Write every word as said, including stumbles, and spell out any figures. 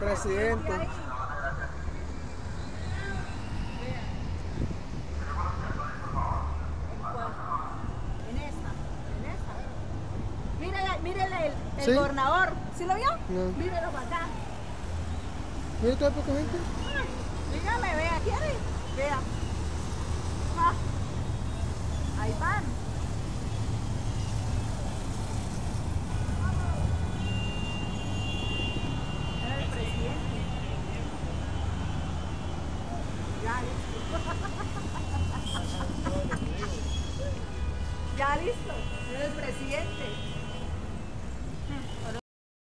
presidente. ahí. En esta, en esta. Mírele, mírele el, el ¿Sí? gobernador. ¿Sí lo vio? No. Mírelo para acá. Mira toda poca gente. Ay, dígame, vea, ¿quiere? Vea. Ah, ahí van. Era el presidente. Ya listo. Ya listo. Era el presidente.